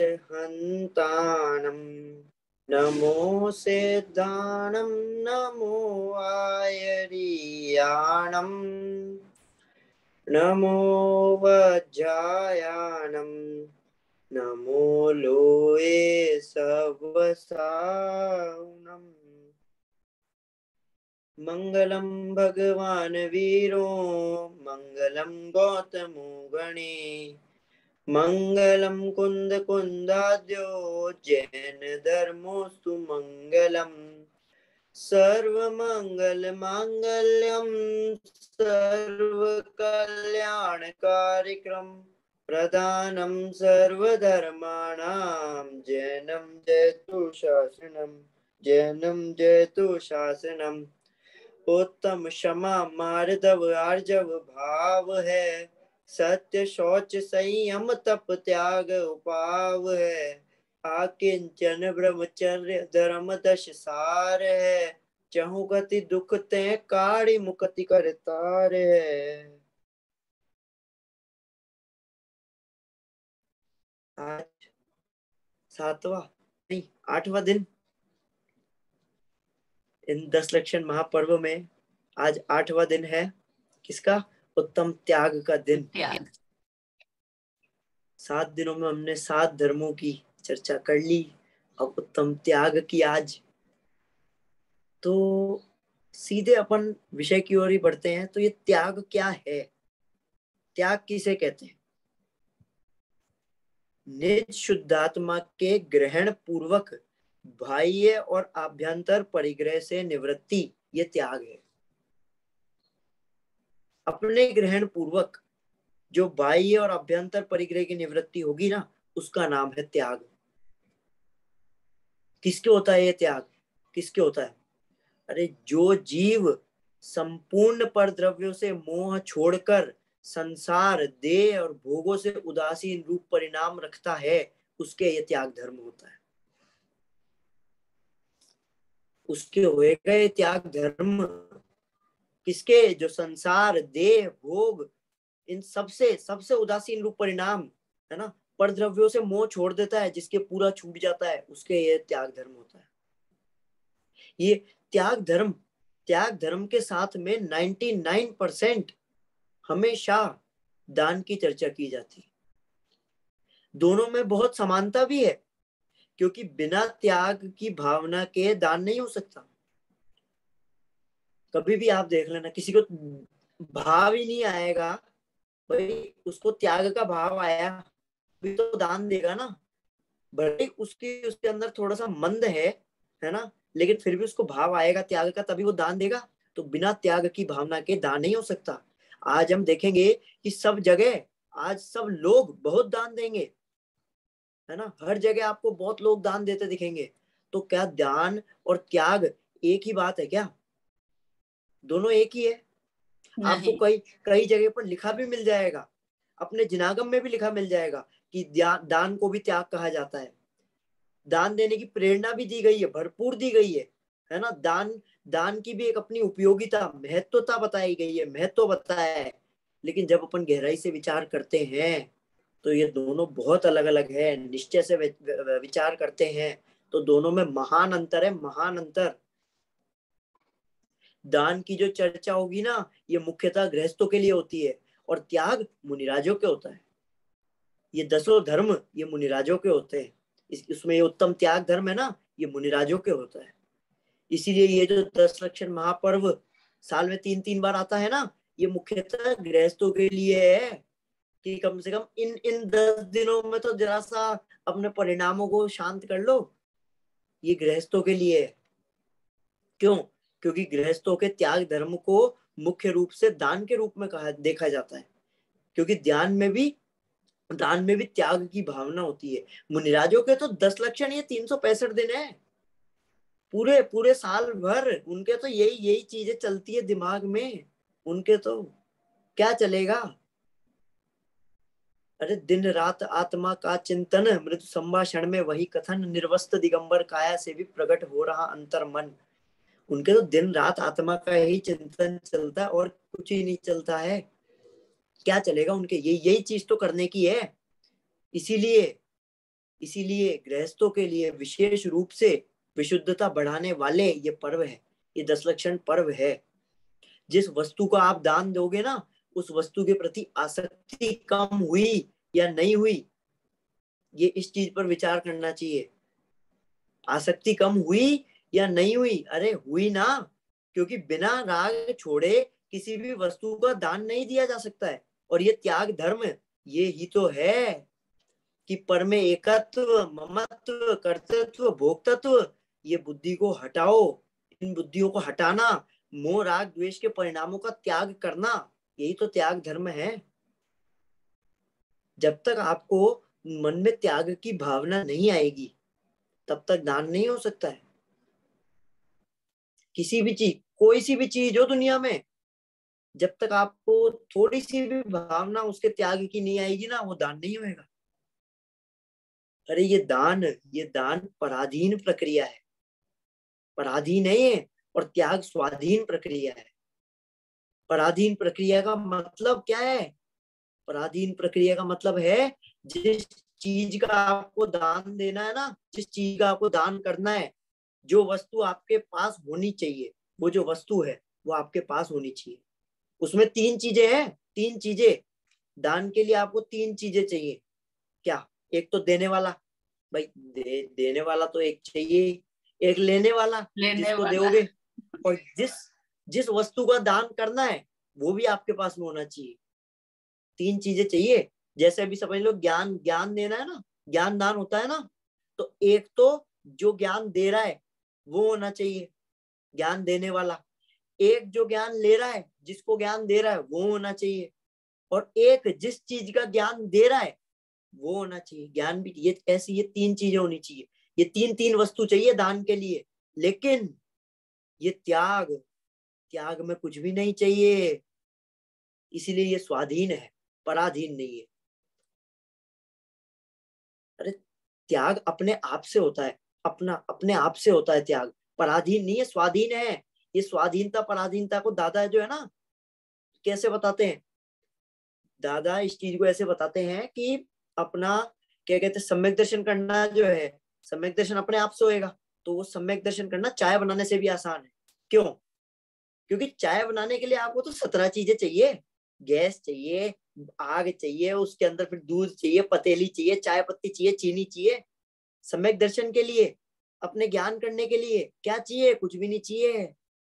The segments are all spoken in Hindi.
हन्तानं नमो सिद्धानं नमो आयर्याणं नमो वज्रायाणं नमो लोये सवसानम् मंगलम भगवान वीरो मंगलम गौतमो गणे मंगलम कुंद कुंदाद्यो जैन धर्मोस्तु मंगलम सर्वमंगल मांगल्यम सर्वकल्याणकारिक्रम प्रदानं सर्वधर्माणां जैनं जयतु शासनम जैनं जयतु शासनम उत्तम क्षमा मार्दव आर्जव भाव है सत्य शौच संयम तप त्याग उपाव है आकिंचन ब्रह्मचर्य धर्म दश सार है चहुगति दुख ते काढ़ी मुक्ति कर तार है। आज 7वां नहीं 8वां दिन इन 10 लक्षण महापर्व में आज 8वां दिन है किसका? उत्तम त्याग का दिन। 7 दिनों में हमने 7 धर्मों की चर्चा कर ली। अब उत्तम त्याग की आज, तो सीधे अपन विषय की ओर ही बढ़ते हैं। तो ये त्याग क्या है? त्याग किसे कहते हैं? निज शुद्धात्मा के ग्रहण पूर्वक बाह्य और आभ्यंतर परिग्रह से निवृत्ति, ये त्याग है। अपने ग्रहण पूर्वक जो बाह्य और अभ्यंतर परिग्रह की निवृत्ति होगी ना, उसका नाम है त्याग। किसके होता है ये त्याग? किसके होता है? अरे जो जीव संपूर्ण पर द्रव्यों से मोह छोड़कर संसार देह और भोगों से उदासीन रूप परिणाम रखता है, उसके ये त्याग धर्म होता है। उसके होएगा ये त्याग धर्म। किसके? जो संसार देह भोग इन सबसे उदासीन रूप परिणाम है ना, पर द्रव्यों से मोह छोड़ देता है, जिसके पूरा छूट जाता है, उसके ये त्याग धर्म होता है। ये त्याग धर्म के साथ में 99% हमेशा दान की चर्चा की जाती है। दोनों में बहुत समानता भी है, क्योंकि बिना त्याग की भावना के दान नहीं हो सकता। कभी भी आप देख लेना, किसी को भाव ही नहीं आएगा, भाई उसको त्याग का भाव आया भी तो दान देगा ना। भले उसके अंदर थोड़ा सा मंद है ना, लेकिन फिर भी उसको भाव आएगा त्याग का, तभी वो दान देगा। तो बिना त्याग की भावना के दान नहीं हो सकता। आज हम देखेंगे कि सब जगह आज सब लोग बहुत दान देंगे, है ना, हर जगह आपको बहुत लोग दान देते दिखेंगे। तो क्या दान और त्याग एक ही बात है क्या? दोनों एक ही है? आपको कई जगह पर लिखा भी मिल जाएगा, अपने जिनागम में भी लिखा मिल जाएगा कि दान को भी त्याग कहा जाता है। दान देने की प्रेरणा भी दी गई है, भरपूर दी गई है ना। दान की भी एक अपनी उपयोगिता महत्वता बताई गई है, महत्व बताया है। लेकिन जब अपन गहराई से विचार करते हैं तो ये दोनों बहुत अलग अलग है। निश्चय से विचार करते हैं तो दोनों में महान अंतर है, महान अंतर। दान की जो चर्चा होगी ना, ये मुख्यतः गृहस्थों के लिए होती है, और त्याग मुनिराजों के होता है। ये 10 धर्म ये मुनिराजों के होते हैं। इसमें ये उत्तम त्याग धर्म है ना, ये मुनिराजों के होता है। इसीलिए ये जो 10 लक्षण महापर्व साल में 3-3 बार आता है ना, ये मुख्यतः गृहस्थों के लिए है कि कम से कम इन 10 दिनों में तो जरा सा अपने परिणामों को शांत कर लो। ये गृहस्थों के लिए है। क्यों? क्योंकि गृहस्थों के त्याग धर्म को मुख्य रूप से दान के रूप में देखा जाता है, क्योंकि दान में भी त्याग की भावना होती है। मुनिराजों के तो 10 लक्षण ये 365 दिन है, पूरे पूरे साल भर उनके तो यही चीजें चलती है दिमाग में। उनके तो क्या चलेगा? अरे दिन रात आत्मा का चिंतन, मृदु संभाषण में वही कथन, निर्वस्त्र दिगंबर काया से भी प्रकट हो रहा अंतर मन। उनके तो दिन रात आत्मा का ही चिंतन चलता है और कुछ ही नहीं चलता है। क्या चलेगा उनके? यही चीज तो करने की है। इसीलिए इसीलिए गृहस्थों के लिए विशेष रूप से विशुद्धता बढ़ाने वाले ये पर्व है, ये 10 लक्षण पर्व है। जिस वस्तु का आप दान दोगे ना, उस वस्तु के प्रति आसक्ति कम हुई या नहीं हुई, ये इस चीज पर विचार करना चाहिए। आसक्ति कम हुई या नहीं हुई? अरे हुई ना, क्योंकि बिना राग छोड़े किसी भी वस्तु का दान नहीं दिया जा सकता है। और ये त्याग धर्म ये ही तो है कि पर में एकत्व, ममत्व, कर्तृत्व, भोक्तत्व, ये बुद्धि को हटाओ। इन बुद्धियों को हटाना, मोह राग द्वेष के परिणामों का त्याग करना, यही तो त्याग धर्म है। जब तक आपको मन में त्याग की भावना नहीं आएगी, तब तक दान नहीं हो सकता है। किसी भी चीज, कोई सी भी चीज हो दुनिया में, जब तक आपको थोड़ी सी भी भावना उसके त्याग की नहीं आएगी ना, वो दान नहीं होएगा। अरे ये दान पराधीन प्रक्रिया है, पराधीन नहीं है। और त्याग स्वाधीन प्रक्रिया है। पराधीन प्रक्रिया का मतलब क्या है? पराधीन प्रक्रिया का मतलब है जिस चीज का आपको दान देना है ना, जिस चीज का आपको दान करना है, जो वस्तु आपके पास होनी चाहिए, वो जो वस्तु है वो आपके पास होनी चाहिए। उसमें 3 चीजें हैं, 3 चीजें। दान के लिए आपको 3 चीजें चाहिए। क्या? एक तो देने वाला, भाई देने वाला तो एक चाहिए। एक लेने वाला, जिसको दोगे। और जिस जिस वस्तु का दान करना है वो भी आपके पास में होना चाहिए। 3 चीजें चाहिए। जैसे अभी समझ लो, ज्ञान ज्ञान देना है ना, ज्ञान दान होता है ना, तो एक तो जो ज्ञान दे रहा है वो होना चाहिए, ज्ञान देने वाला। एक जो ज्ञान ले रहा है, जिसको ज्ञान दे रहा है वो होना चाहिए। और एक जिस चीज का ज्ञान दे रहा है वो होना चाहिए। ज्ञान भी ये ऐसी, ये 3 चीजें होनी चाहिए। ये 3 वस्तु चाहिए दान के लिए। लेकिन ये त्याग, त्याग में कुछ भी नहीं चाहिए। इसीलिए ये स्वाधीन है, पराधीन नहीं है। अरे त्याग अपने आप से होता है, अपने आप से होता है त्याग। पराधीन नहीं है, स्वाधीन है। ये स्वाधीनता पराधीनता को दादा जो है ना, कैसे बताते हैं? दादा इस चीज को ऐसे बताते हैं कि अपना, क्या कहते हैं, सम्यक दर्शन करना जो है, सम्यक दर्शन अपने आप से होएगा। तो वो सम्यक दर्शन करना चाय बनाने से भी आसान है। क्यों? क्योंकि चाय बनाने के लिए आपको तो 17 चीजें चाहिए। गैस चाहिए, आग चाहिए, उसके अंदर फिर दूध चाहिए, पतीली चाहिए, चाय पत्ती चाहिए, चीनी चाहिए। सम्यक दर्शन के लिए, अपने ज्ञान करने के लिए क्या चाहिए? कुछ भी नहीं चाहिए।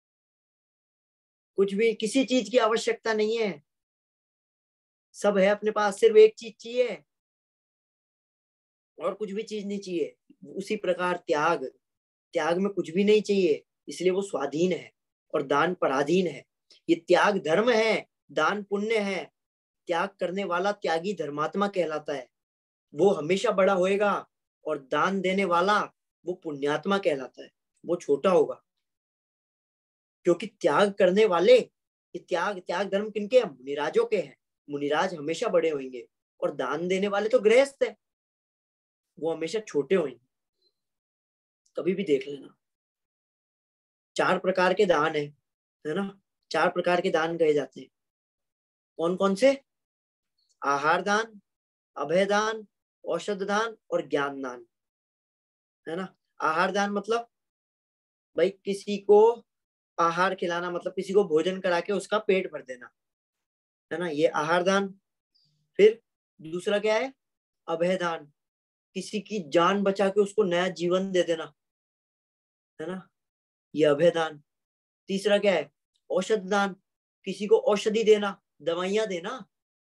कुछ भी, किसी चीज की आवश्यकता नहीं है। सब है अपने पास, सिर्फ एक चीज चाहिए, और कुछ भी चीज नहीं चाहिए। उसी प्रकार त्याग, त्याग में कुछ भी नहीं चाहिए, इसलिए वो स्वाधीन है। और दान पराधीन है। ये त्याग धर्म है, दान पुण्य है। त्याग करने वाला त्यागी धर्मात्मा कहलाता है, वो हमेशा बड़ा होएगा। और दान देने वाला वो पुण्यात्मा कहलाता है, वो छोटा होगा। क्योंकि त्याग करने वाले, ये त्याग त्याग धर्म किनके हैं? मुनिराजों के हैं। मुनिराज हमेशा बड़े होंगे। और दान देने वाले तो गृहस्थ है, वो हमेशा छोटे होंगे। कभी भी देख लेना, 4 प्रकार के दान है ना? 4 प्रकार के दान कहे जाते हैं। कौन कौन से? आहार दान, अभय दान, औषध दान और ज्ञान दान, है ना? आहार दान मतलब भाई किसी को आहार खिलाना, मतलब किसी को भोजन करा के उसका पेट भर देना, है ना? ये आहार दान। फिर दूसरा क्या है? अभय दान, किसी की जान बचा के उसको नया जीवन दे देना, है ना? ये अभय दान। तीसरा क्या है? औषध दान, किसी को औषधि देना, दवाइयां देना।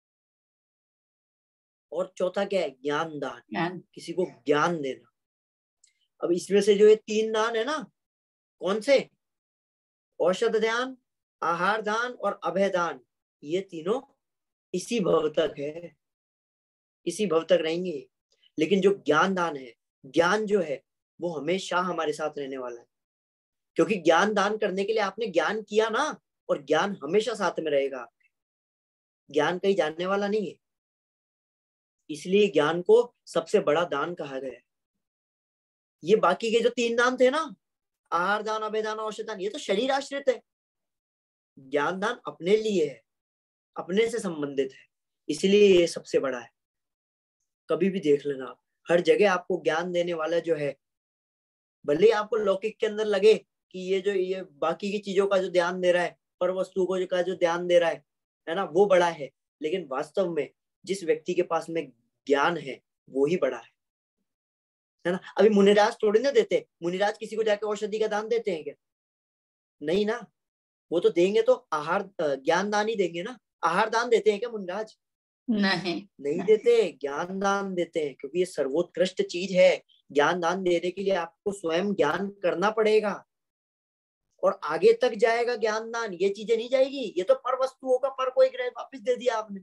और चौथा क्या है? ज्ञान दान, किसी को ज्ञान देना। अब इसमें से जो ये 3 दान है ना, कौन से? औषध दान, आहार दान और अभय दान, ये तीनों इसी भव तक है, इसी भव तक रहेंगे। लेकिन जो ज्ञान दान है, ज्ञान जो है वो हमेशा हमारे साथ रहने वाला है। क्योंकि ज्ञान दान करने के लिए आपने ज्ञान किया ना, और ज्ञान हमेशा साथ में रहेगा। ज्ञान कहीं जानने वाला नहीं है, इसलिए ज्ञान को सबसे बड़ा दान कहा गया है। ये बाकी के जो 3 दान थे ना, आहार दान, अभय दान, औषध दान, ये तो शरीर आश्रित है। ज्ञान दान अपने लिए है, अपने से संबंधित है, इसलिए ये सबसे बड़ा है। कभी भी देख लेना आप, हर जगह आपको ज्ञान देने वाला जो है, भले ही आपको लौकिक के अंदर लगे कि ये बाकी की चीजों का जो ध्यान दे रहा है, पर वस्तु को का जो ध्यान दे रहा है ना, वो बड़ा है, लेकिन वास्तव में जिस व्यक्ति के पास में ज्ञान है वो ही बड़ा है ना। अभी मुनिराज थोड़ी ना देते, मुनिराज किसी को जाके औषधि का दान देते हैं क्या? नहीं ना। वो तो देंगे तो आहार ज्ञान दान ही देंगे ना। आहार दान देते हैं क्या मुनिराज? नहीं देते, ज्ञान दान देते हैं, क्योंकि ये सर्वोत्कृष्ट चीज है। ज्ञान दान देने के लिए आपको स्वयं ज्ञान करना पड़ेगा और आगे तक जाएगा ज्ञान दान, ये चीजें नहीं जाएगी। ये तो पर वस्तुओं का पर कोई ग्रह वापिस दे दिया आपने,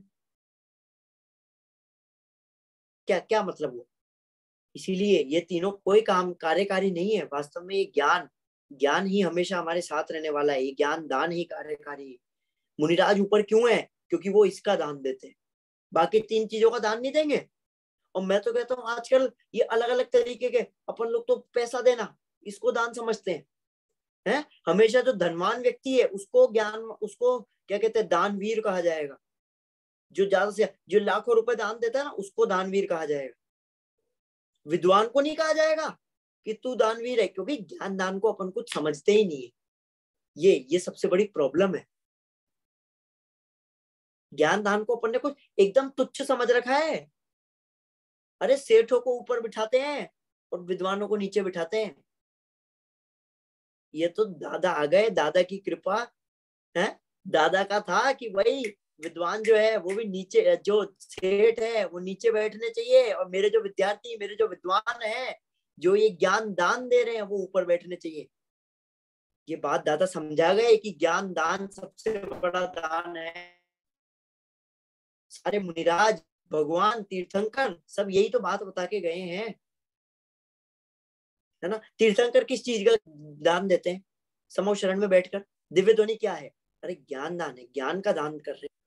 क्या क्या मतलब हुआ? इसीलिए ये तीनों कोई काम कार्यकारी नहीं है वास्तव में। ये ज्ञान, ज्ञान ही हमेशा हमारे साथ रहने वाला है। ये ज्ञान दान ही कार्यकारी है। मुनिराज ऊपर क्यों है? क्योंकि वो इसका दान देते हैं, बाकी तीन चीजों का दान नहीं देंगे। और मैं तो कहता हूँ आजकल ये अलग अलग तरीके के, अपन लोग तो पैसा देना इसको दान समझते हैं। हमेशा जो धनवान व्यक्ति है उसको ज्ञान, उसको क्या कहते हैं, दानवीर कहा जाएगा। जो ज्यादा से जो लाखों रुपए दान देता है ना, उसको दानवीर कहा जाएगा। विद्वान को नहीं कहा जाएगा कि तू दानवीर है, क्योंकि ज्ञान दान को अपन कुछ समझते ही नहीं है। ये सबसे बड़ी प्रॉब्लम है। ज्ञान दान को अपन ने कुछ एकदम तुच्छ समझ रखा है। अरे सेठों को ऊपर बिठाते हैं और विद्वानों को नीचे बिठाते हैं। ये तो दादा आ गए, दादा की कृपा है। दादा का था कि भाई विद्वान जो है वो भी नीचे, जो सेठ है वो नीचे बैठने चाहिए, और मेरे जो विद्यार्थी, मेरे जो विद्वान है, जो ये ज्ञान दान दे रहे हैं, वो ऊपर बैठने चाहिए। ये बात दादा समझा गए कि ज्ञान दान सबसे बड़ा दान है। सारे मुनिराज, भगवान, तीर्थंकर सब यही तो बात बता के गए हैं, है ना। तीर्थंकर किस चीज का दान देते हैं? समो शरण में बैठकर। दिव्य ध्वनि क्या है? अरे ज्ञान दान है, ज्ञान का दान कर रहे हैं।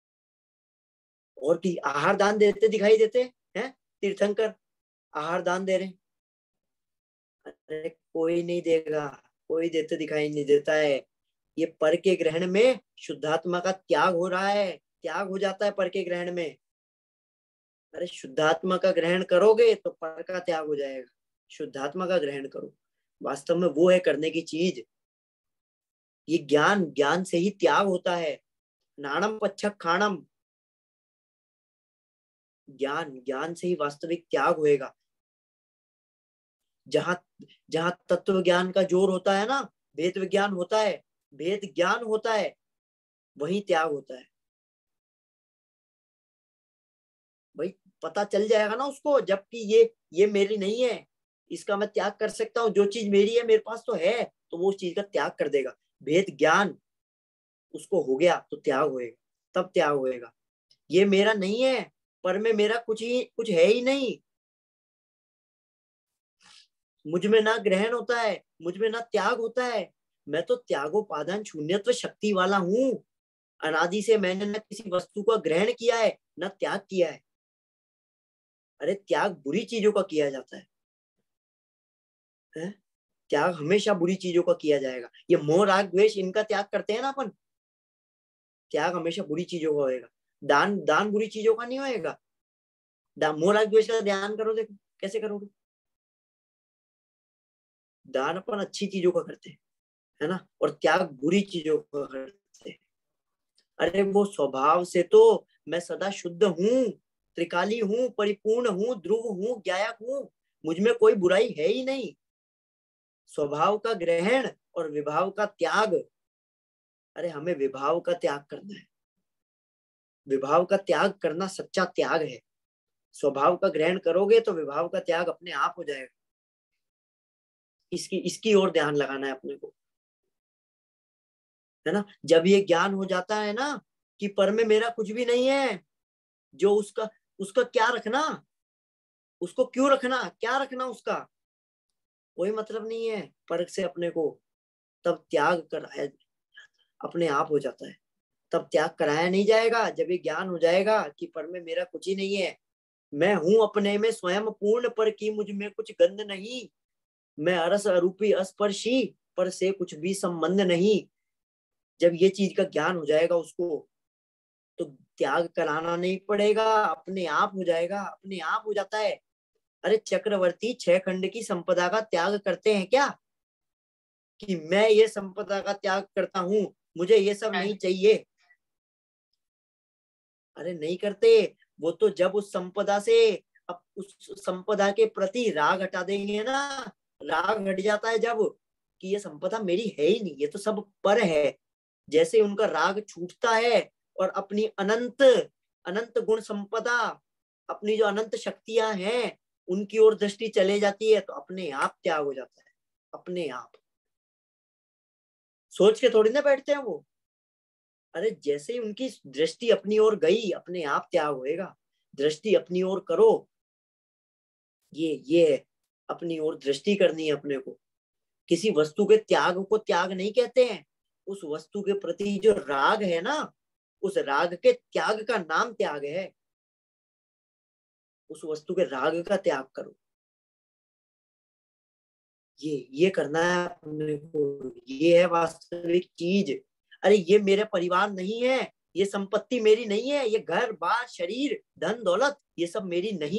और की आहार दान देते दिखाई देते हैं तीर्थंकर, आहार दान दे रहे हैं। अरे कोई नहीं देगा, कोई देते दिखाई नहीं देता है। ये पर के ग्रहण में शुद्धात्मा का त्याग हो रहा है, त्याग हो जाता है पर के ग्रहण में। अरे शुद्धात्मा का ग्रहण करोगे तो पर का त्याग हो जाएगा। शुद्धात्मा का ग्रहण करो, वास्तव में वो है करने की चीज। ये ज्ञान, ज्ञान से ही त्याग होता है। नाणम पच्छक खाणम, ज्ञान, ज्ञान से ही वास्तविक त्याग होएगा। जहां जहां तत्व ज्ञान का जोर होता है ना, भेद विज्ञान होता है, भेद ज्ञान होता है, वही त्याग होता है। भाई पता चल जाएगा ना उसको, जबकि ये मेरी नहीं है, इसका मैं त्याग कर सकता हूँ। जो चीज मेरी है, मेरे पास तो है, तो वो उस चीज का त्याग कर देगा। भेद ज्ञान उसको हो गया तो त्याग होएगा, तब त्याग होएगा। ये मेरा नहीं है, पर में मेरा कुछ है ही नहीं। मुझ में ना ग्रहण होता है, मुझ में ना त्याग होता है। मैं तो त्यागोपादान शून्यत्व शक्ति वाला हूँ। अनादि से मैंने न किसी वस्तु का ग्रहण किया है, न त्याग किया है। अरे त्याग बुरी चीजों का किया जाता है? त्याग हमेशा बुरी चीजों का किया जाएगा। ये मोह राग द्वेष, इनका त्याग करते हैं ना अपन, त्याग हमेशा बुरी चीजों का होएगा। दान, दान बुरी चीजों का नहीं होएगा। मोह राग द्वेष का ध्यान करो, देखो कैसे करोगे। दान अपन अच्छी चीजों का करते हैं, है ना, और त्याग बुरी चीजों का करते हैं। अरे वो स्वभाव से तो मैं सदा शुद्ध हूँ, त्रिकाली हूँ, परिपूर्ण हूँ, ध्रुव हूँ, ज्ञायक हूँ। मुझ में कोई बुराई है ही नहीं। स्वभाव का ग्रहण और विभाव का त्याग। अरे हमें विभाव का त्याग करना है। विभाव का त्याग करना सच्चा त्याग है। स्वभाव का ग्रहण करोगे तो विभाव का त्याग अपने आप हो जाएगा। इसकी इसकी ओर ध्यान लगाना है अपने को, है ना। जब ये ज्ञान हो जाता है ना कि पर में मेरा कुछ भी नहीं है, जो उसका उसका क्या रखना, उसको क्यों रखना, क्या रखना उसका, कोई मतलब नहीं है पर से अपने को। तब त्याग कराया अपने आप हो जाता है। तब त्याग कराया नहीं जाएगा जब ये ज्ञान हो जाएगा कि पर में मेरा कुछ ही नहीं है। मैं हूं अपने में स्वयं पूर्ण, पर की मुझ में कुछ गंध नहीं। मैं अरस अरूपी अस्पर्शी, पर से कुछ भी संबंध नहीं। जब ये चीज का ज्ञान हो जाएगा उसको, तो त्याग कराना नहीं पड़ेगा, अपने आप हो जाएगा, अपने आप हो जाता है। अरे चक्रवर्ती 6 खंड की संपदा का त्याग करते हैं क्या, कि मैं ये संपदा का त्याग करता हूं, मुझे ये सब नहीं चाहिए? अरे नहीं करते। वो तो जब उस संपदा से, अब उस संपदा के प्रति राग हटा देंगे ना, राग हट जाता है जब, कि ये संपदा मेरी है ही नहीं, ये तो सब पर है, जैसे उनका राग छूटता है और अपनी अनंत अनंत गुण संपदा, अपनी जो अनंत शक्तियां हैं उनकी ओर दृष्टि चले जाती है, तो अपने आप त्याग हो जाता है, अपने आप। सोच के थोड़ी ना बैठते हैं वो। अरे जैसे ही उनकी दृष्टि अपनी ओर गई, अपने आप त्याग होएगा। दृष्टि अपनी ओर करो, ये है, अपनी ओर दृष्टि करनी है अपने को। किसी वस्तु के त्याग को त्याग नहीं कहते हैं, उस वस्तु के प्रति जो राग है ना, उस राग के त्याग का नाम त्याग है। उस वस्तु के राग का त्याग करो, ये करना है अपने को, ये है वास्तविक चीज। अरे ये मेरे परिवार नहीं है, ये संपत्ति मेरी नहीं है, ये घर बार शरीर धन दौलत ये सब मेरी नहीं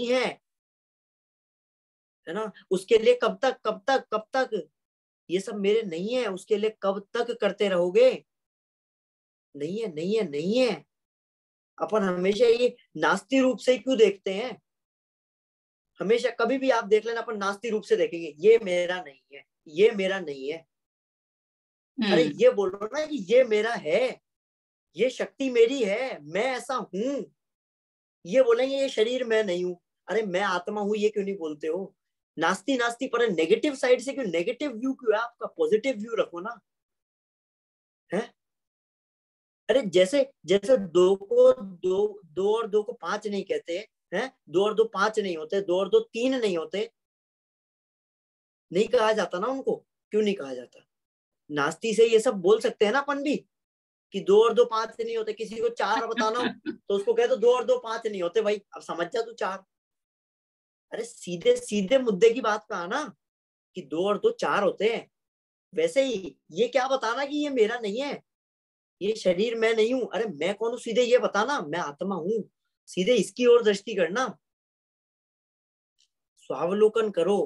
है ना। उसके लिए कब तक ये सब मेरे नहीं है, उसके लिए कब तक करते रहोगे? नहीं है, नहीं है, नहीं है। अपन हमेशा ये नास्ती रूप से क्यों देखते हैं? हमेशा कभी भी आप देख लेना, अपन नास्ती रूप से देखेंगे, ये मेरा नहीं है, ये मेरा नहीं है। अरे ये बोल रहा ना कि ये मेरा है, ये शक्ति मेरी है, मैं ऐसा हूं। ये बोलेंगे ये शरीर मैं नहीं हूं, अरे मैं आत्मा हूं, ये क्यों नहीं बोलते हो? नास्ती नास्ती पर नेगेटिव साइड से क्यों, नेगेटिव व्यू क्यों है आपका? पॉजिटिव व्यू रखो ना, है। अरे जैसे जैसे दो को दो, दो और दो को पांच नहीं कहते हैं, दो और दो पांच नहीं होते, दो और दो तीन नहीं होते, नहीं कहा जाता ना उनको। क्यों नहीं कहा जाता? नास्ती से ये सब बोल सकते हैं ना अपन भी, कि दो और दो पांच नहीं होते। किसी को चार बताना हो तो उसको कह दो दो और दो पांच नहीं होते भाई, अब समझ जा तू चार। अरे सीधे सीधे मुद्दे की बात कहा ना, कि दो और दो चार होते हैं। वैसे ही ये क्या बताना कि ये मेरा नहीं है, ये शरीर मैं नहीं हूं। अरे मैं कौन हूं? सीधे ये बताना मैं आत्मा हूं, सीधे इसकी ओर दृष्टि करना, स्वावलोकन करो,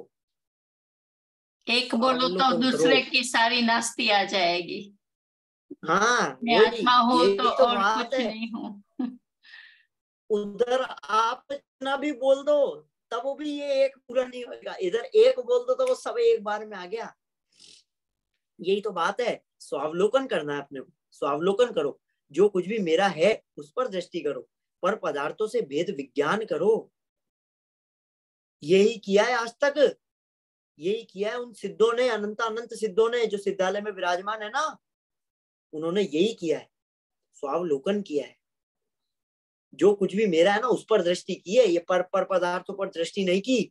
एक बोलो तो स्वावलोकन करो। दूसरे की सारी नास्ती आ जाएगी। हाँ मैं वही, आत्मा हूँ तो यही तो और बात कुछ है। नहीं हूँ। उधर आप इतना भी बोल दो तब वो भी ये एक पूरा नहीं होगा, इधर एक बोल दो तो वो सब एक बार में आ गया। यही तो बात है, स्वावलोकन करना है अपने को, स्वावलोकन करो। जो कुछ भी मेरा है उस पर दृष्टि करो, पर पदार्थों से भेद विज्ञान करो। यही किया है आज तक, यही किया है उन सिद्धों ने, अनंत अनंत सिद्धों ने, जो सिद्धालय में विराजमान है ना, उन्होंने यही किया है, स्वावलोकन किया है। जो कुछ भी मेरा है ना उस पर दृष्टि की है, ये पर पदार्थों पर दृष्टि नहीं की।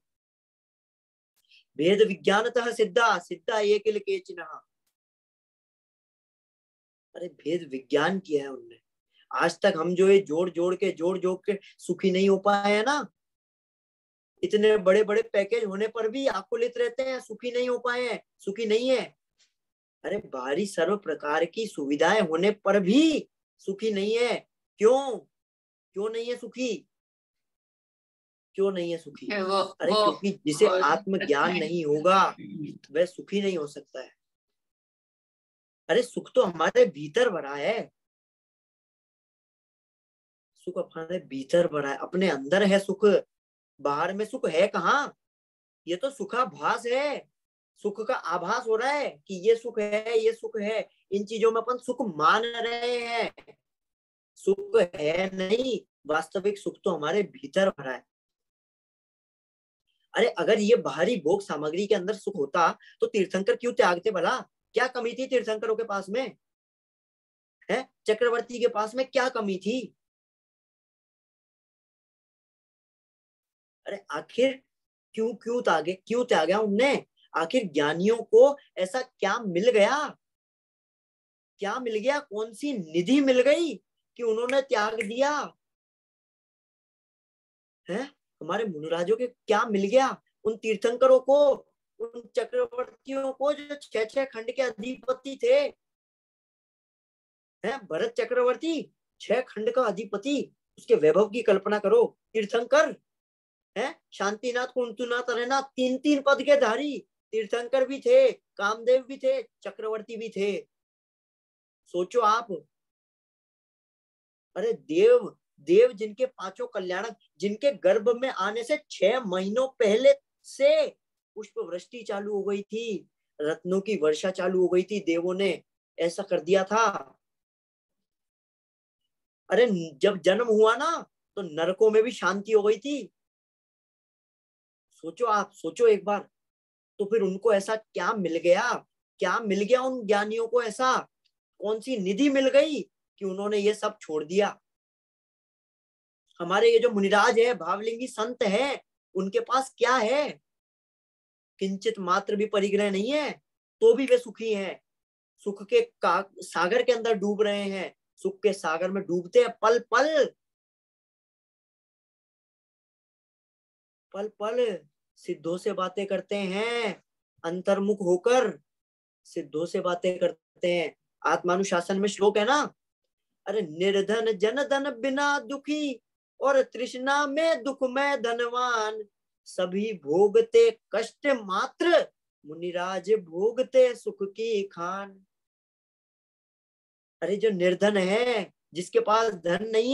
भेद विज्ञानतः सिद्धा सिद्धा एक केचिनः। अरे भेद विज्ञान किया है उनने। आज तक हम जो ये जोड़ जोड़ के सुखी नहीं हो पाए हैं ना, इतने बड़े बड़े पैकेज होने पर भी आकुलित रहते हैं, सुखी नहीं हो पाए हैं, सुखी नहीं है। अरे बाहरी सर्व प्रकार की सुविधाएं होने पर भी सुखी नहीं है। क्यों? क्यों नहीं है सुखी? क्यों नहीं है सुखी? वो अरे वो क्योंकि जिसे वो आत्मज्ञान नहीं होगा वह सुखी नहीं हो सकता है। अरे सुख तो हमारे भीतर भरा है, सुख हमारे भीतर भरा है, अपने अंदर है सुख। बाहर में सुख है कहाँ? ये तो सुखाभास है, सुख का आभास हो रहा है कि ये सुख है, ये सुख है। इन चीजों में अपन सुख मान रहे हैं, सुख है नहीं। वास्तविक सुख तो हमारे भीतर भरा है। अरे अगर ये बाहरी भोग सामग्री के अंदर सुख होता तो तीर्थंकर क्यों त्यागते भला? क्या कमी थी तीर्थंकरों के पास में? है चक्रवर्ती के पास में क्या कमी थी? अरे आखिर क्यों क्यों त्यागा उनने? आखिर ज्ञानियों को ऐसा क्या मिल गया? क्या मिल गया? कौन सी निधि मिल गई कि उन्होंने त्याग दिया? है हमारे मुनिराजों के क्या मिल गया उन तीर्थंकरों को, उन चक्रवर्तियों को जो 6 खंड के अधिपति थे? है भरत चक्रवर्ती 6 खंड का अधिपति, उसके वैभव की कल्पना करो। तीर्थंकर है, शांतिनाथ, कुंतुनाथ, अरेनाथ, 3-3 पद के धारी तीर्थंकर भी थे, कामदेव भी थे, चक्रवर्ती भी थे। सोचो आप, अरे देव देव जिनके 5 कल्याणक, जिनके गर्भ में आने से 6 महीनों पहले से पुष्प वृष्टि चालू हो गई थी, रत्नों की वर्षा चालू हो गई थी, देवों ने ऐसा कर दिया था। अरे जब जन्म हुआ ना तो नरकों में भी शांति हो गई थी। सोचो आप, सोचो एक बार। तो फिर उनको ऐसा क्या मिल गया, क्या मिल गया उन ज्ञानियों को, ऐसा कौन सी निधि मिल गई कि उन्होंने ये सब छोड़ दिया। हमारे ये जो मुनिराज है, भावलिंगी संत है, उनके पास क्या है? किंचित मात्र भी परिग्रह नहीं है, तो भी वे सुखी हैं। सुख के सागर के अंदर डूब रहे हैं, सुख के सागर में डूबते हैं पल पल पल पल। सिद्धों से बातें करते हैं, अंतर्मुख होकर सिद्धों से बातें करते हैं। आत्मानुशासन में श्लोक है ना, अरे निर्धन जन धन बिना दुखी, और तृष्णा में दुख में धनवान, सभी भोगते कष्ट मात्र, मुनिराज भोगते सुख की खान। अरे जो निर्धन है, जिसके पास धन नहीं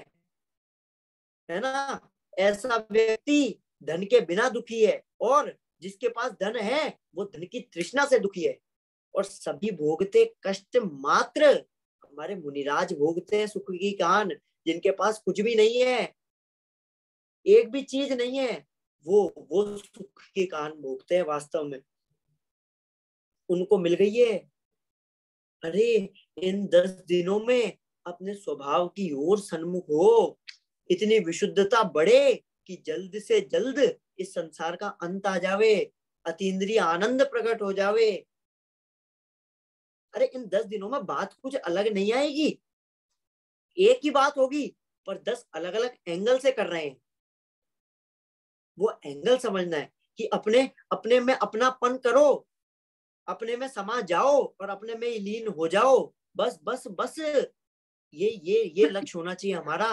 है ना, ऐसा व्यक्ति धन के बिना दुखी है, और जिसके पास धन है वो धन की तृष्णा से दुखी है। और सभी भोगते कष्ट मात्र, हमारे मुनिराज भोगते हैं सुख की कान। जिनके पास कुछ भी नहीं है, एक भी चीज नहीं है, वो सुख की कान भोगते हैं वास्तव में, उनको मिल गई है। अरे इन 10 दिनों में अपने स्वभाव की ओर सन्मुख हो, इतनी विशुद्धता बढ़े कि जल्द से जल्द इस संसार का अंत आ जावे, अतीन्द्रिय आनंद प्रकट हो जावे। अरे इन 10 दिनों में बात कुछ अलग नहीं आएगी, एक ही बात होगी, पर 10 अलग अलग एंगल से कर रहे हैं। वो एंगल समझना है कि अपने अपने में अपनापन करो, अपने में समा जाओ और अपने में लीन हो जाओ। बस बस बस, ये लक्ष्य होना चाहिए हमारा।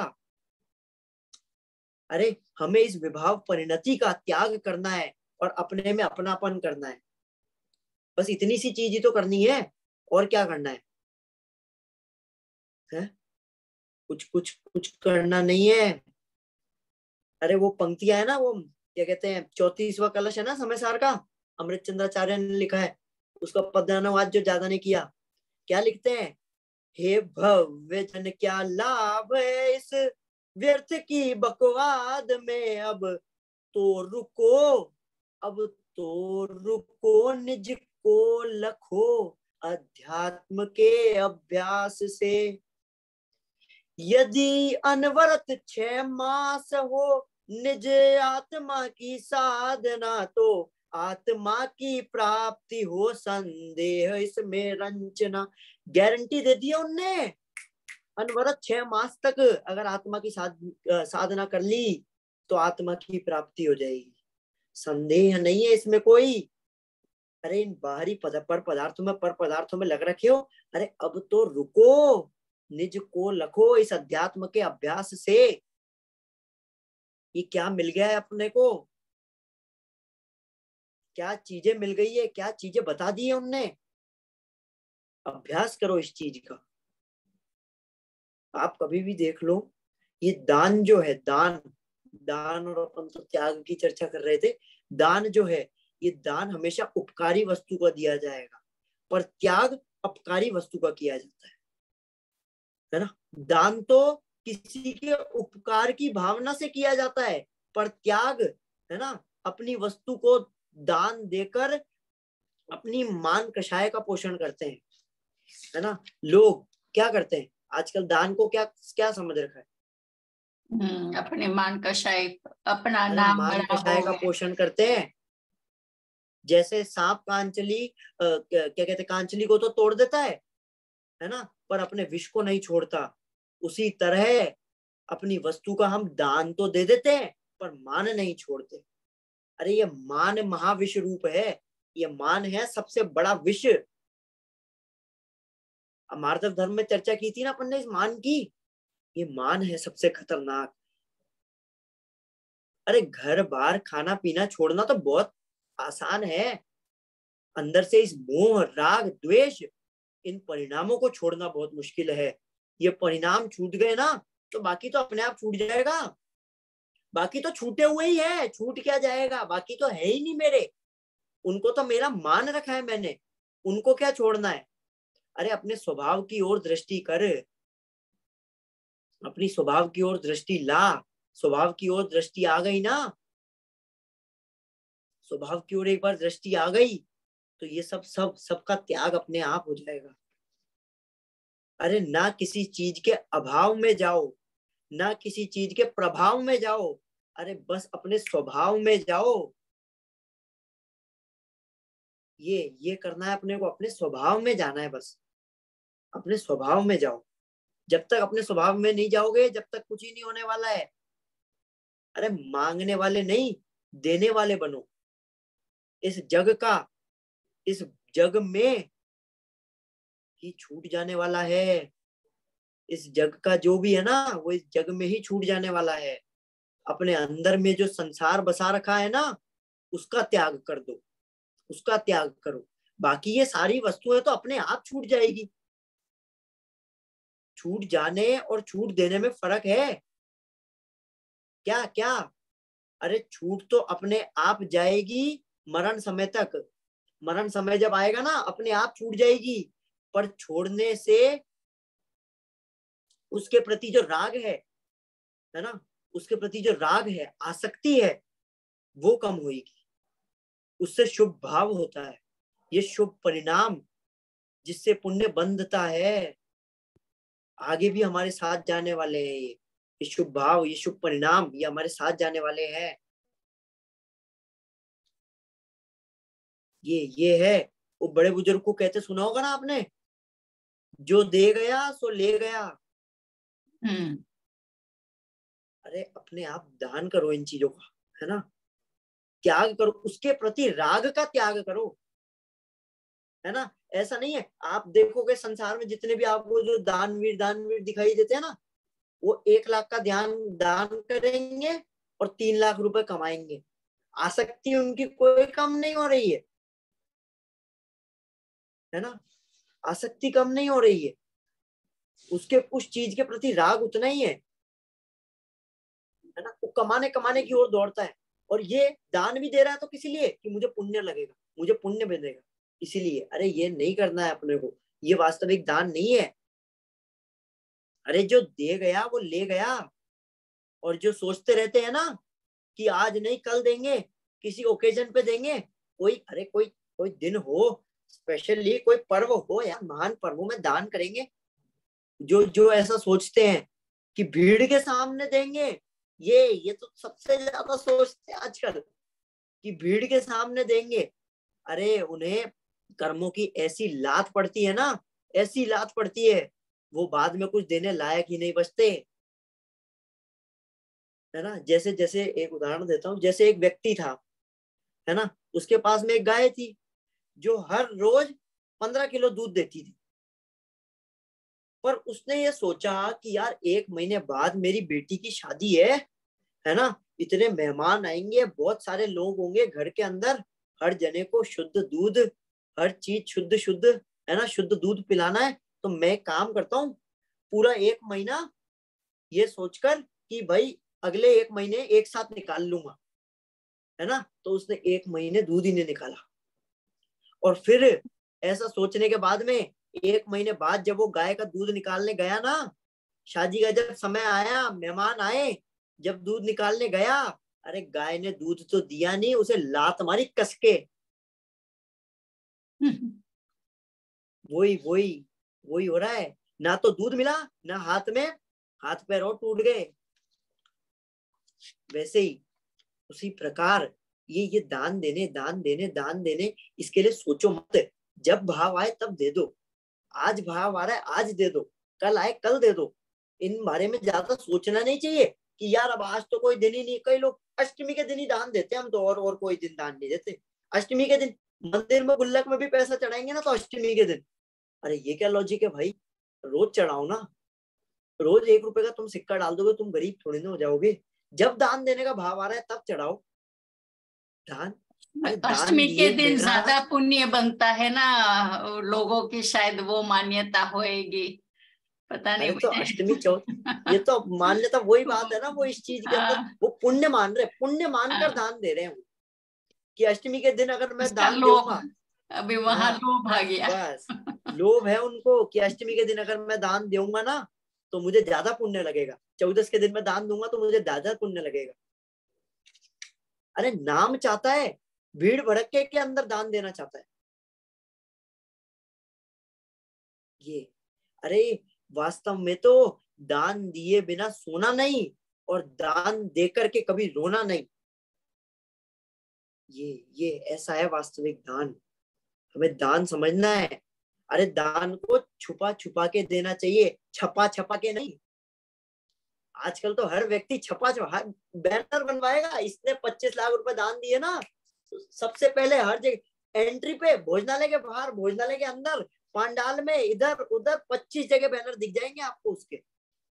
अरे हमें इस विभाव परिणति का त्याग करना है और अपने में अपनापन करना है। बस इतनी सी चीज ही तो करनी है, और क्या करना है? कुछ कुछ कुछ करना नहीं है। अरे वो पंक्तियां है ना, वो क्या कहते हैं, 34वां कलश है ना समयसार का, अमृत चंद्राचार्य ने लिखा है, उसका पद्यानुवाद जो ज्यादा ने किया, क्या लिखते हैं? हे भव्य जन क्या लाभ है इस व्यर्थ की बकवाद में, तो रुको अब तो रुको, निज को लखो अध्यात्म के अभ्यास से। यदि अनवरत 6 मास हो निज आत्मा की साधना, तो आत्मा की प्राप्ति हो संदेह इसमें रंचना। गारंटी दे दी उनने, अनवरत 6 मास तक अगर आत्मा की साधना कर ली तो आत्मा की प्राप्ति हो जाएगी, संदेह नहीं है इसमें कोई। अरे इन बाहरी पर पदार्थों में लग रखे हो, अरे अब तो रुको, निज को लखो इस अध्यात्म के अभ्यास से। ये क्या मिल गया है अपने को, क्या चीजें मिल गई है, क्या चीजें बता दी है उनने। अभ्यास करो इस चीज का। आप कभी भी देख लो, ये दान जो है, दान दान और अपन तो त्याग की चर्चा कर रहे थे। दान जो है, ये दान हमेशा उपकारी वस्तु का दिया जाएगा, पर त्याग अपकारी वस्तु का किया जाता है ना। दान तो किसी के उपकार की भावना से किया जाता है, पर त्याग है ना, अपनी वस्तु को दान देकर अपनी मान कषाय का पोषण करते हैं, है ना। लोग क्या करते हैं आजकल, दान को क्या क्या समझ रखा है? अपने मान कषाय, अपना है ना, नाम मान बड़ा कषाय का हो। पोषण करते हैं। जैसे सांप कांचली क्या कहते हैं, कांचली को तो तोड़ देता है ना, पर अपने विष को नहीं छोड़ता। उसी तरह अपनी वस्तु का हम दान तो दे देते हैं, पर मान नहीं छोड़ते। अरे ये मान महाविष रूप है, ये मान है सबसे बड़ा विष। मार्दव धर्म में चर्चा की थी ना अपन ने इस मान की, ये मान है सबसे खतरनाक। अरे घर बार खाना पीना छोड़ना तो बहुत आसान है, अंदर से इस मोह राग द्वेष इन परिणामों को छोड़ना बहुत मुश्किल है। ये परिणाम छूट गए ना तो बाकी तो अपने आप छूट जाएगा। बाकी तो छूटे हुए ही है, छूट क्या जाएगा, बाकी तो है ही नहीं मेरे। उनको तो मेरा मान रखा है मैंने, उनको क्या छोड़ना है। अरे अपने स्वभाव की ओर दृष्टि कर, अपनी स्वभाव की ओर दृष्टि ला। स्वभाव की ओर दृष्टि आ गई ना, स्वभाव की ओर एक बार दृष्टि आ गई तो ये सबका त्याग अपने आप हो जाएगा। अरे ना किसी चीज के अभाव में जाओ, ना किसी चीज के प्रभाव में जाओ, अरे बस अपने स्वभाव में जाओ। ये करना है अपने को, अपने स्वभाव में जाना है, बस अपने स्वभाव में जाओ। जब तक अपने स्वभाव में नहीं जाओगे जब तक कुछ ही नहीं होने वाला है। अरे मांगने वाले नहीं, देने वाले बनो। इस जग में ही छूट जाने वाला है। इस जग का जो भी है ना वो इस जग में ही छूट जाने वाला है। अपने अंदर में जो संसार बसा रखा है ना उसका त्याग कर दो, उसका त्याग करो। बाकी ये सारी वस्तुएं तो अपने आप छूट जाएगी। छूट जाने और छूट देने में फर्क है क्या क्या। अरे छूट तो अपने आप जाएगी मरण समय तक। मरण समय जब आएगा ना अपने आप छूट जाएगी। पर छोड़ने से उसके प्रति जो राग है ना, उसके प्रति जो राग है, आसक्ति है, वो कम होगी। उससे शुभ भाव होता है। ये शुभ परिणाम जिससे पुण्य बंधता है, आगे भी हमारे साथ जाने वाले हैं। ये शुभ भाव, ये शुभ परिणाम, ये हमारे साथ जाने वाले हैं। ये है। वो बड़े बुजुर्ग को कहते सुना होगा ना आपने, जो दे गया सो ले गया। अरे अपने आप दान करो इन चीजों का, है ना, त्याग करो, उसके प्रति राग का त्याग करो, है ना। ऐसा नहीं है, आप देखोगे संसार में जितने भी आपको जो दानवीर दिखाई देते हैं ना, वो 1 लाख का दान करेंगे और 3 लाख रुपए कमाएंगे। आसक्ति उनकी कोई कम नहीं हो रही है ना, आसक्ति कम नहीं हो रही है। उसके उस चीज के प्रति राग उतना ही है ना। वो कमाने कमाने की ओर दौड़ता है। और ये दान भी दे रहा है तो किसी लिए कि मुझे पुण्य लगेगा, मुझे पुण्य मिलेगा, इसीलिए। अरे ये नहीं करना है अपने को, ये वास्तविक दान नहीं है। अरे जो दे गया वो ले गया। और जो सोचते रहते हैं ना कि आज नहीं कल देंगे, किसी ओकेजन पे देंगे, अरे कोई कोई दिन हो, स्पेशली कोई पर्व हो यार, महान पर्वों में दान करेंगे। जो जो ऐसा सोचते हैं कि भीड़ के सामने देंगे, ये तो सबसे ज्यादा सोचते हैं आजकल कि भीड़ के सामने देंगे। अरे उन्हें कर्मों की ऐसी लात पड़ती है ना, ऐसी लात पड़ती है, वो बाद में कुछ देने लायक ही नहीं बचते, है ना। जैसे जैसे एक उदाहरण देता हूँ, जैसे एक व्यक्ति था, है ना, उसके पास में एक गाय थी जो हर रोज 15 किलो दूध देती थी। पर उसने ये सोचा कि यार 1 महीने बाद मेरी बेटी की शादी है ना, इतने मेहमान आएंगे, बहुत सारे लोग होंगे घर के अंदर, हर जने को शुद्ध दूध, हर चीज शुद्ध शुद्ध, है ना, शुद्ध दूध पिलाना है। तो मैं काम करता हूँ पूरा 1 महीना ये सोचकर कि भाई अगले 1 महीने एक साथ निकाल लूंगा, है ना। तो उसने 1 महीने दूध ही नहीं निकाला। और फिर ऐसा सोचने के बाद में 1 महीने बाद जब वो गाय का दूध निकालने गया ना, शादी का जब समय आया, मेहमान आए, जब दूध निकालने गया, अरे गाय ने दूध तो दिया नहीं, उसे लात मारी कसके। वही वही वही हो रहा है, ना तो दूध मिला, ना हाथ पैर और टूट गए। वैसे ही उसी प्रकार ये दान देने इसके लिए सोचो मत। जब भाव आए तब दे दो। आज भाव आ रहा है आज दे दो, कल आए कल दे दो। इन बारे में ज्यादा सोचना नहीं चाहिए कि यार अब आज तो कोई दिन ही नहीं। कई लोग अष्टमी के दिन ही दान देते हैं, हम तो और कोई दिन दान नहीं देते। अष्टमी के दिन मंदिर में गुल्लक में भी पैसा चढ़ाएंगे ना तो अष्टमी के दिन। अरे ये क्या लॉजिक है भाई, रोज चढ़ाओ ना। रोज 1 रुपए का तुम सिक्का डाल दोगे, तुम गरीब थोड़ी ना हो जाओगे। जब दान देने का भाव आ रहा है तब चढ़ाओ दान। अरे दान अष्टमी के दिए दिन बिना, ज्यादा पुण्य बनता है ना, लोगों की शायद वो मान्यता होएगी, पता नहीं अरे तो मुझे। अष्टमी चौथ, ये तो मान्यता वही बात है ना, वो इस चीज के अंदर हाँ, वो पुण्य मान रहे, पुण्य मानकर हाँ, दान दे रहे हैं वो, कि अष्टमी के दिन अगर मैं उसका दान लोभ, दूंगा। अभी वहां हाँ लोभ आ गया। बस, लोभ है उनको कि अष्टमी के दिन अगर मैं दान दूंगा ना तो मुझे ज्यादा पुण्य लगेगा, 14 के दिन मैं दान दूंगा तो मुझे ज्यादा पुण्य लगेगा। अरे नाम चाहता है, भीड़ भड़के के अंदर दान देना चाहता है ये। अरे वास्तव में तो दान दिए बिना सोना नहीं, और दान देकर के कभी रोना नहीं। ये ऐसा है वास्तविक दान। हमें दान समझना है। अरे दान को छुपा छुपा के देना चाहिए, छपा छपा के नहीं। आजकल तो हर व्यक्ति छपा छपा बैनर बनवाएगा, इसने 25 लाख रुपए दान दिए ना, तो सबसे पहले हर जगह एंट्री पे, भोजनालय के बाहर, भोजनालय के अंदर, पंडाल में, इधर उधर 25 जगह बैनर दिख जाएंगे आपको उसके।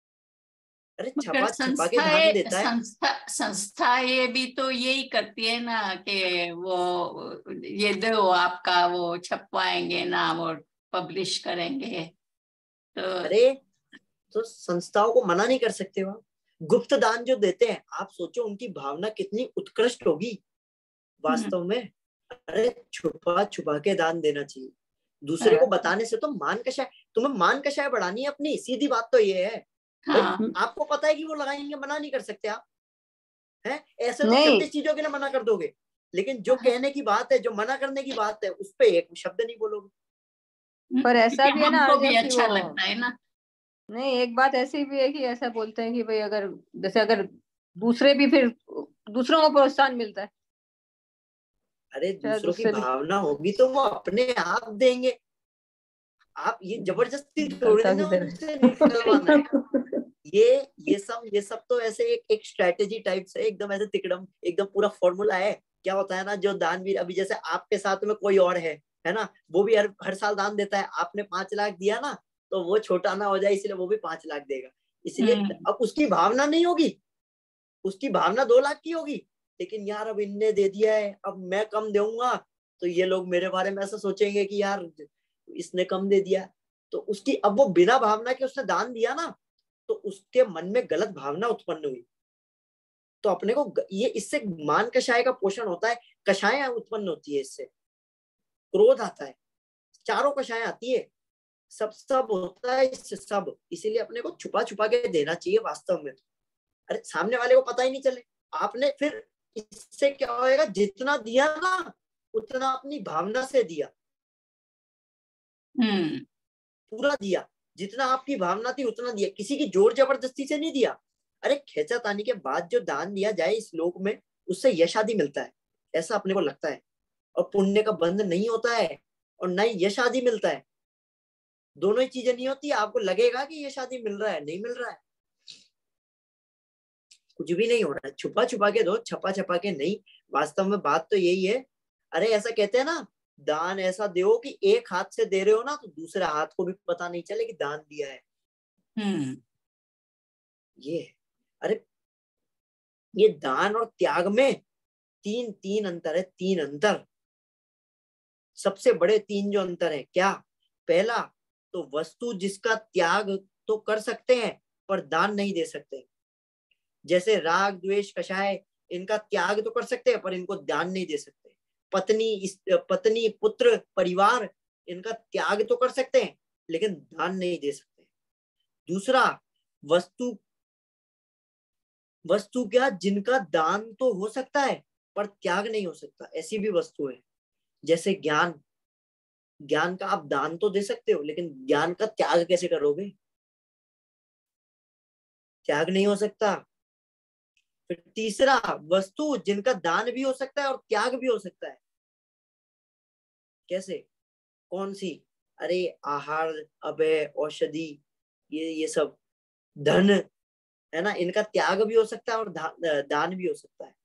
अरे मगर छपा छपा के दान देता है। संस्था ये भी तो यही करती है ना, कि वो ये दो आपका, वो छपवाएंगे ना, वो पब्लिश करेंगे तो। अरे तो संस्थाओं को मना नहीं कर सकते हो आप। गुप्त दान जो देते हैं, आप सोचो उनकी भावना कितनी उत्कृष्ट होगी वास्तव में। अरे छुपा छुपा के दान देना चाहिए, दूसरे को बताने से तो मान कषाय, तुम्हें मान कषाय बढ़ानी है अपनी, सीधी बात तो ये है भाई। हाँ, आपको पता है कि वो लगाएंगे, मना नहीं कर सकते आप, हैं? ऐसे तो नहीं 36 चीजों के लिए मना कर दोगे, लेकिन जो कहने की बात है, जो मना करने की बात है, उस पर एक शब्द नहीं बोलोगे। पर ऐसा भी है ना हमको भी अर्जुन, कि अच्छा वो लगता है ना। नहीं, एक बात ऐसी भी है कि ऐसा बोलते हैं कि भाई अगर जैसे अगर दूसरे भी फिर दूसरों को प्रोत्साहन मिलता है, अरे शायद दूसरों की उससे भी भावना होगी तो वो अपने आप देंगे, आप ये जबरदस्ती थोड़ी जनता की ना तरफ। उनसे निकलवाना है। ये सब तो ऐसे एक स्ट्रेटेजी टाइप से, एकदम ऐसे तिकड़म, एकदम पूरा फॉर्मूला है। क्या होता है ना, जो दानवीर, अभी जैसे आपके साथ में कोई और है ना, वो भी हर साल दान देता है, आपने 5 लाख दिया ना, तो वो छोटा ना हो जाए इसलिए वो भी 5 लाख देगा। इसलिए अब उसकी भावना नहीं होगी, उसकी भावना 2 लाख की होगी, लेकिन यार अब इनने दे दिया है, अब मैं कम दूंगा तो ये लोग मेरे बारे में ऐसा सोचेंगे कि यार इसने कम दे दिया। तो उसकी, अब वो बिना भावना के उसने दान दिया ना, तो उसके मन में गलत भावना उत्पन्न हुई। तो अपने को ये, इससे मान कषाय का पोषण होता है, कषाय उत्पन्न होती है इससे, क्रोध आता है, चारों कषाय आती है, सब सब होता है इससे सब। इसीलिए अपने को छुपा छुपा के देना चाहिए वास्तव में। अरे सामने वाले को पता ही नहीं चले आपने, फिर इससे क्या होएगा, जितना दिया ना उतना अपनी भावना से दिया, पूरा दिया, जितना आपकी भावना थी उतना दिया, किसी की जोर जबरदस्ती से नहीं दिया। अरे खेचातानी के बाद जो दान दिया जाए इस लोक में, उससे यश आदि मिलता है, ऐसा अपने को लगता है, और पुण्य का बंध नहीं होता है, और न ही यश आदि मिलता है। दोनों ही चीजें नहीं होती, आपको लगेगा कि यश आदि मिल रहा है, नहीं मिल रहा है, कुछ भी नहीं हो रहा है। छुपा छुपा के दो, छपा छपा के नहीं। वास्तव में बात तो यही है। अरे ऐसा कहते हैं ना, दान ऐसा दो कि एक हाथ से दे रहे हो ना तो दूसरे हाथ को भी पता नहीं चले कि दान दिया है। ये, अरे ये दान और त्याग में तीन तीन अंतर है, तीन अंतर, सबसे बड़े तीन जो अंतर है क्या। पहला तो वस्तु जिसका त्याग तो कर सकते हैं पर दान नहीं दे सकते, जैसे राग द्वेष कषाय, इनका त्याग तो कर सकते हैं पर इनको दान नहीं दे सकते। पत्नी पुत्र परिवार, इनका त्याग तो कर सकते हैं लेकिन दान नहीं दे सकते। दूसरा वस्तु, वस्तु क्या, जिनका दान तो हो सकता है पर त्याग नहीं हो सकता, ऐसी भी वस्तु है। जैसे ज्ञान, ज्ञान का आप दान तो दे सकते हो लेकिन ज्ञान का त्याग कैसे करोगे, त्याग नहीं हो सकता। फिर तीसरा वस्तु जिनका दान भी हो सकता है और त्याग भी हो सकता है, कैसे, कौन सी, अरे आहार, अभय, औषधि, ये सब, धन, है ना, इनका त्याग भी हो सकता है और दान भी हो सकता है।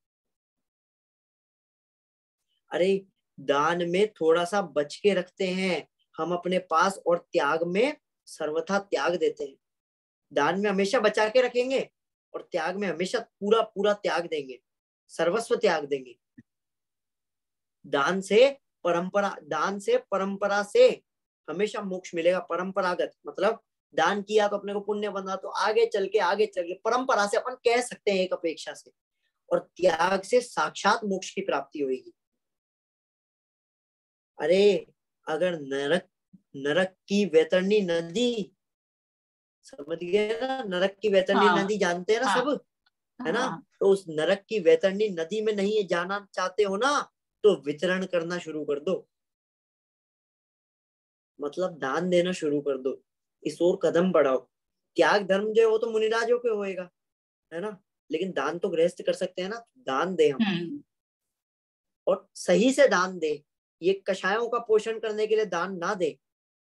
अरे दान में थोड़ा सा बच के रखते हैं हम अपने पास, और त्याग में सर्वथा त्याग देते हैं। दान में हमेशा बचा के रखेंगे और त्याग में हमेशा पूरा पूरा त्याग देंगे, सर्वस्व त्याग देंगे। दान से परंपरा से हमेशा मोक्ष मिलेगा। परंपरागत मतलब दान किया तो अपने को पुण्य बना, तो आगे चल के परंपरा से अपन कह सकते हैं एक अपेक्षा से, और त्याग से साक्षात मोक्ष की प्राप्ति होगी। अरे अगर नरक की वैतरणी नदी, समझ गए ना, नरक की वैतरणी हाँ, नदी जानते हैं ना हाँ, सब, है ना। हाँ, तो उस नरक की वैतरणी नदी में नहीं जाना चाहते हो ना, तो वितरण करना शुरू कर दो, मतलब दान देना शुरू कर दो, इस ओर कदम बढ़ाओ। त्याग धर्म जो है वो तो मुनिराजों के होएगा, है ना, लेकिन दान तो गृहस्थ कर सकते हैं ना। दान दे हम, और सही से दान दे, ये कषायों का पोषण करने के लिए दान ना दे।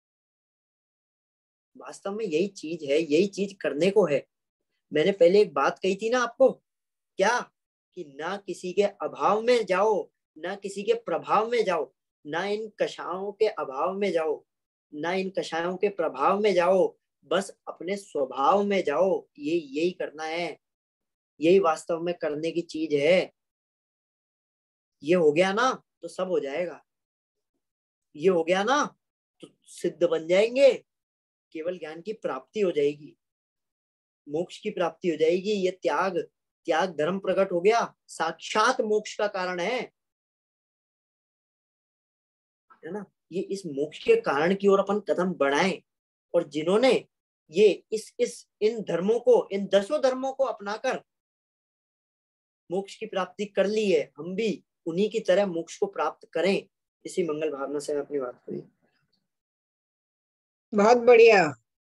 वास्तव में यही चीज है, यही चीज करने को है। मैंने पहले एक बात कही थी ना आपको, क्या, कि ना किसी के अभाव में जाओ, ना किसी के प्रभाव में जाओ, ना इन कषायों के अभाव में जाओ, ना इन कषायों के प्रभाव में जाओ, बस अपने स्वभाव में जाओ। ये यही करना है, यही वास्तव में करने की चीज है। ये हो गया ना तो सब हो जाएगा, ये हो गया ना तो सिद्ध बन जाएंगे, केवल ज्ञान की प्राप्ति हो जाएगी, मोक्ष की प्राप्ति हो जाएगी। ये त्याग त्याग धर्म प्रकट हो गया, साक्षात मोक्ष का कारण है ना। ये इस मोक्ष के कारण की ओर अपन कदम बढ़ाएं, और जिन्होंने ये इस इन धर्मों को, इन 10 धर्मों को अपनाकर मोक्ष की प्राप्ति कर ली है, हम भी उन्हीं की तरह मोक्ष को प्राप्त करें। इसी मंगल भावना से मैं अपनी बात करी। बहुत बढ़िया।